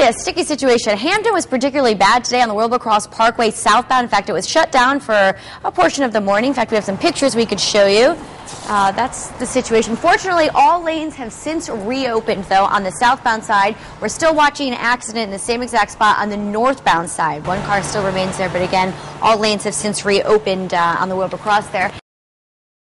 Really a sticky situation. Hampton was particularly bad today on the Wilbur-Cross Parkway southbound. In fact, it was shut down for a portion of the morning. In fact, we have some pictures we could show you. That's the situation. Fortunately, all lanes have since reopened, though, on the southbound side. We're still watching an accident in the same exact spot on the northbound side. One car still remains there, but again, all lanes have since reopened on the Wilbur-Cross there.